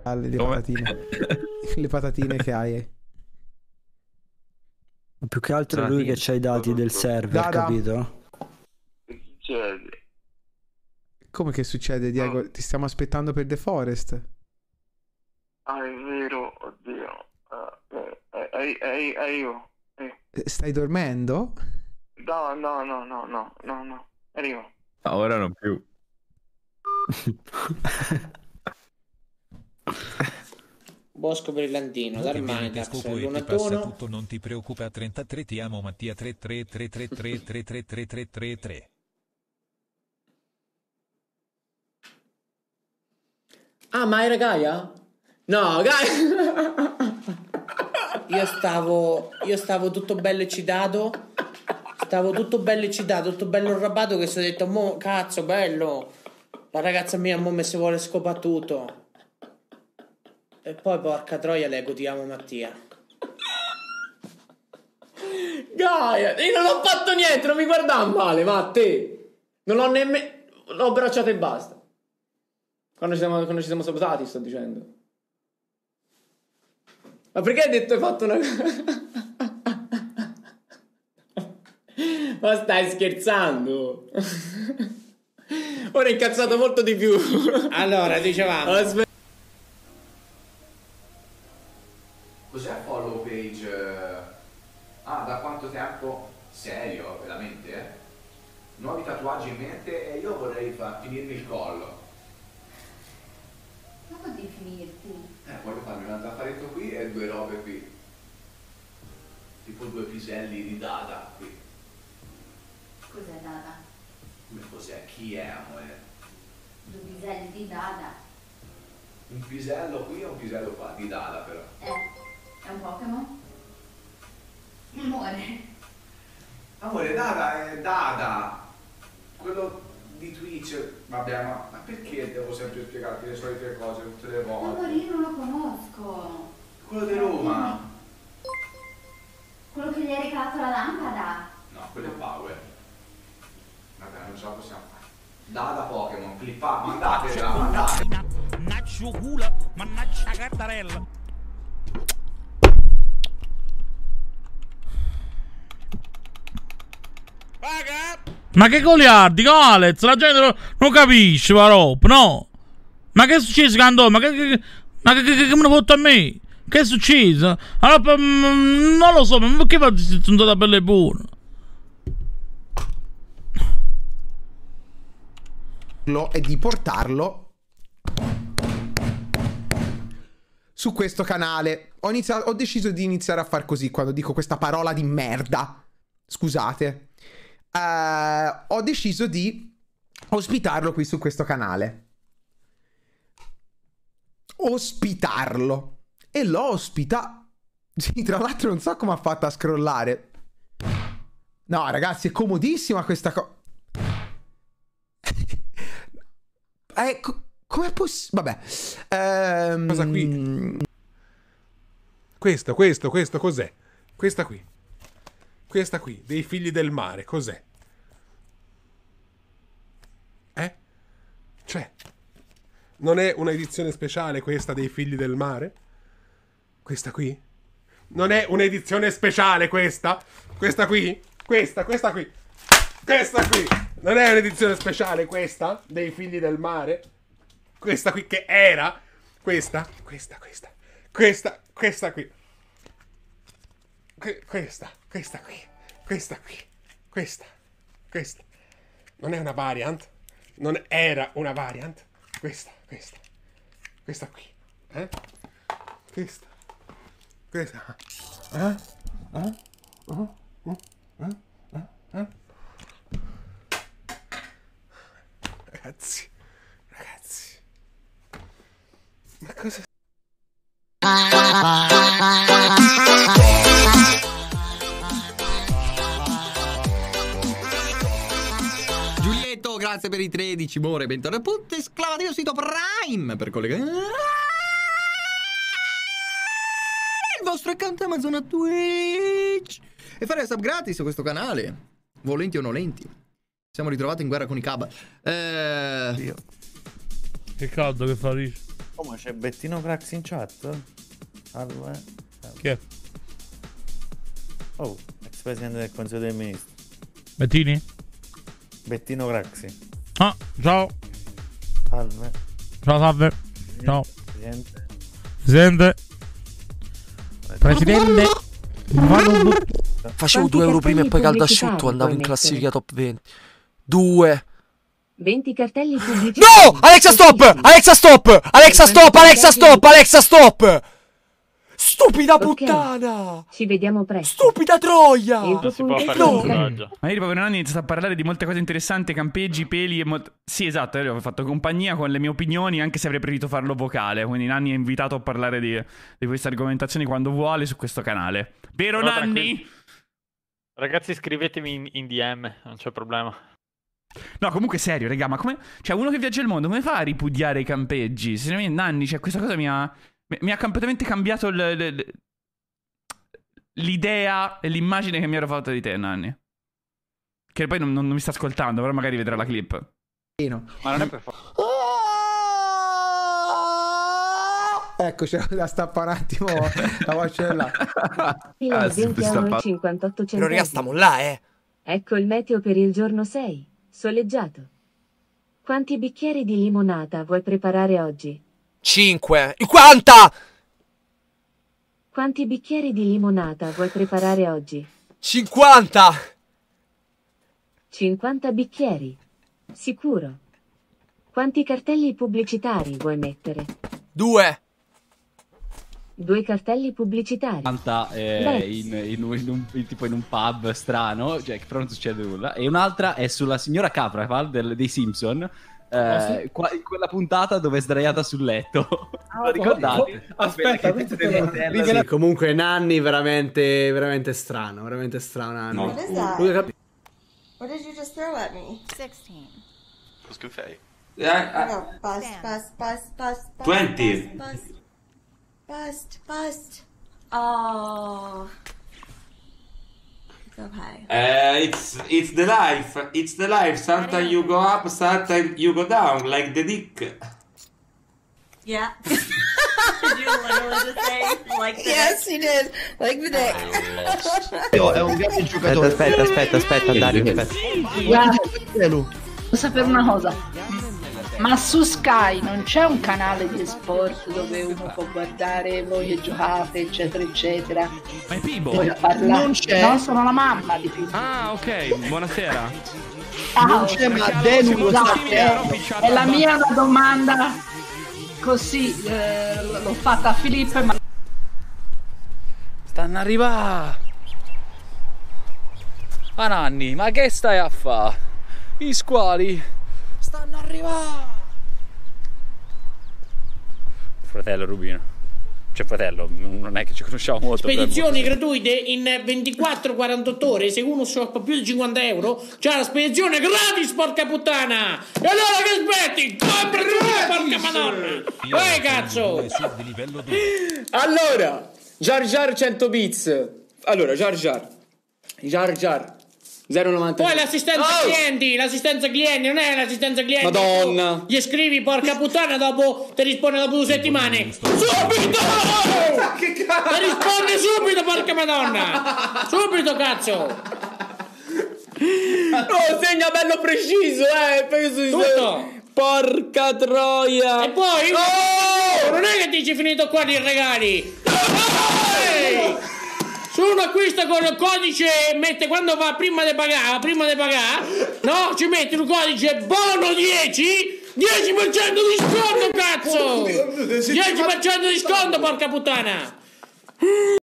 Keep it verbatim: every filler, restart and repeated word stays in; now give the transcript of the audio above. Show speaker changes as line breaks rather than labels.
Le, le patatine. Le patatine che hai.
Più che altro è lui che c'ha i dati del server,
da, da.
capito?
Che succede?
Come che succede, Diego?
No.
Ti stiamo aspettando per The Forest.
Ah, è vero, oddio. Uh, eh, eh, eh, eh, io. Eh.
Stai dormendo?
No, no, no, no, no, no, no. Arrivo.
Ma ora non più.
Bosco brillantino, Darmanidax,
Lunatono. Tutto, non ti preoccupa. trentatré, ti amo Mattia. tre tre tre tre tre tre tre tre tre tre tre.
Ah, ma era Gaia? No, Gaia! Io stavo, io stavo tutto bello eccitato. Stavo tutto bello eccitato, tutto bello arrabbiato, che sono detto, mo, cazzo, bello. La ragazza mia mo me si vuole scopare tutto. E poi, porca troia, leggo, ti amo Mattia. Gaia, io non ho fatto niente, non mi guardare male, ma a te. Non ho nemmeno... L'ho abbracciato e basta. Quando ci siamo, quando ci siamo salutati, sto dicendo. Ma perché hai detto hai fatto una... Ma stai scherzando? Ora è incazzato molto di più. Allora, dicevamo... Aspetta.
Cos'è follow page? Ah, da quanto tempo? Serio, veramente? Eh? Nuovi tatuaggi in mente e io vorrei far finirmi il collo.
Ma vuol dire finirti?
Eh, voglio farmi un altro affaretto qui e due robe qui. Tipo due piselli di data qui.
Cos'è data?
Come cos'è? Chi è, amore?
Due piselli di data.
Un pisello qui e un pisello qua, di data però.
Eh. È un Pokémon? Amore.
Amore, Dada è Dada. Quello di Twitch. Vabbè, ma, ma perché devo sempre spiegarti le solite cose tutte le volte?
Amore, io non lo conosco.
Quello di Roma.
Quello che gli hai regalato la lampada?
No, quello è Power. Vabbè, non ce la possiamo fare. Dada Pokémon, clippa, mandatela, mandatela.
Mannaggia culo, mannaggia cartarella.
Ma che goliardi, Alex? La gente non, non capisce, però, no? Ma che è successo, Candò? Ma che, che, ma che, che, che me ne fotte a me? Che è successo? Allora, mm, non lo so, ma perché fate stronzata bella e buona?
E di portarlo su questo canale. Ho, iniziato, ho deciso di iniziare a far così quando dico questa parola di merda. Scusate. Uh, ho deciso di ospitarlo qui su questo canale. Ospitarlo. E l'ho ospitato. Sì, tra l'altro non so come ha fatto a scrollare. No, ragazzi, è comodissima questa cosa. Eh, co com'è possibile? Vabbè. Um...
Cosa qui? Questo, questo, questo cos'è? Questa qui. Questa qui, dei figli del mare, cos'è? Eh? Cioè, non è un'edizione speciale questa dei figli del mare? Questa qui? Non è un'edizione speciale questa? Questa qui? Questa, questa qui. Questa qui. Non è un'edizione speciale questa dei figli del mare? Questa qui che era? Questa? Questa, questa. Questa, questa qui. Que questa, questa qui. Questa qui. Questa. Questa. Non è una variant? Non era una variant? Questa, questa. Questa qui. Eh? Questa. Questa. Eh? Eh? Uh, uh, uh, uh, uh. Ragazzi. Ragazzi. Ma cosa...
Giulietto, grazie per i tredici, more, bentornato. Punto esclamativo sito Prime per collegare il vostro account Amazon a Twitch e fare sub gratis su questo canale, volenti o nolenti. Siamo ritrovati in guerra con i cab. Eh...
Che caldo che fa lì.
Oh, ma c'è Bettino Crax in chat? Allora, eh.
Chi è?
Oh, ex presidente del Consiglio dei Ministri.
Bettini?
Bettino Craxi.
Ah, ciao.
Salve.
Ciao, salve. Ciao.
Presidente.
Presidente. Presidente.
Facevo due euro prima e poi caldo asciutto, andavo in classifica top venti. Due.
venti cartelli pubblicitari.
No! Alexa stop! Alexa stop! Alexa stop! Alexa stop! Alexa stop! Stupida puttana!
Ci vediamo presto.
Stupida troia!
Non si può fare
No.
montaggio. Ma ieri proprio Nanni sta a parlare di molte cose interessanti, campeggi, peli e molt... Sì, esatto, io ho fatto compagnia con le mie opinioni, anche se avrei preferito farlo vocale. Quindi Nanni è invitato a parlare di, di queste argomentazioni quando vuole su questo canale. Vero,
No,
Nanni?
tranquilli. Ragazzi, scrivetemi in, in D M, non c'è problema.
No, comunque serio, raga, ma come... Cioè, uno che viaggia il mondo, come fa a ripudiare i campeggi? Sinceramente, Nanni, cioè, questa cosa mi ha... Mi ha completamente cambiato l- l- l'idea e l'immagine che mi ero fatta di te, Nanni. Che poi non, non mi sta ascoltando, però magari vedrà la clip.
Ma non è per forza.
Eccoci, la stappa un attimo la voce là.
Ah, venti euro e cinquantotto centesimi.
Però raga, stiamo là, eh.
Ecco il meteo per il giorno sei. Soleggiato. Quanti bicchieri di limonata vuoi preparare oggi?
cinque. quanta?
Quanti bicchieri di limonata vuoi preparare oggi?
cinquanta.
cinquanta bicchieri. Sicuro. Quanti cartelli pubblicitari vuoi mettere?
Due.
Due cartelli pubblicitari.
Canta eh,
Beh.
in, in un, in un- in- tipo in un pub strano, cioè che però non succede nulla. E un'altra è sulla signora Capra del- dei Simpson. eh,
Ah, sì?
qua- in quella puntata dove è sdraiata sul letto.
Ah,
Lo ricordate?
Aspetta,
Quella che-
questo
Sì,
sì, comunque Nanni veramente, veramente strano, veramente strano Nanni.
What is that?
Lui cap-
What did you just throw at me?
sixteen.
Cosa fai?
Yeah,
No, bust, bust, bust, bust, bust.
twenty.
Bust, bust, bust. Oh. It's okay.
Uh, it's it's the life. It's the life. Sometimes you go up, sometimes you go down, like the dick.
Yeah. Did you literally just say like the Yes, he did. Like the dick.
È un grande giocatore.
Aspetta, aspetta, aspetta, Dario, aspetta.
Guarda, devo sapere una cosa. Ma su Sky non c'è un canale di sport dove uno può guardare voi che giocate, eccetera, eccetera.
Ma è Pibo?
Poi parla-
Non c'è.
No, sono la mamma di Pibo.
Ah, ok, buonasera.
Non c'è, ma Denu lo sa.
Scusate, è la mia una domanda così, eh, l'ho fatta a Filippo, ma...
Stanno arrivando. Ah Nanni, ma che stai a fa? I squali stanno arrivando. Fratello Rubino. Cioè fratello, non è che ci conosciamo molto.
Spedizioni gratuite in ventiquattro quarantotto ore. Se uno shoppa più di cinquanta euro c'è la spedizione gratis, porca puttana. E allora che aspetti? Compra tu, porca madonna. Vai cazzo. Allora Jar Jar cento bits. Allora Jar Jar Jar Jar zero novanta. Poi l'assistenza
Oh!
clienti, l'assistenza clienti non è l'assistenza clienti.
Madonna.
Gli scrivi porca puttana, dopo ti risponde dopo due settimane. Subito! Ti risponde subito, porca madonna! Subito, cazzo!
No, segna bello preciso, eh. Penso
Tutto.
Porca troia.
E poi
Oh!
non è che dici finito qua di regali. Ehi! Se uno acquista con il codice, mette quando va prima di pagare, prima di pagare, no? Ci metti un codice buono dieci, dieci per cento di sconto, cazzo! dieci per cento di sconto, porca puttana!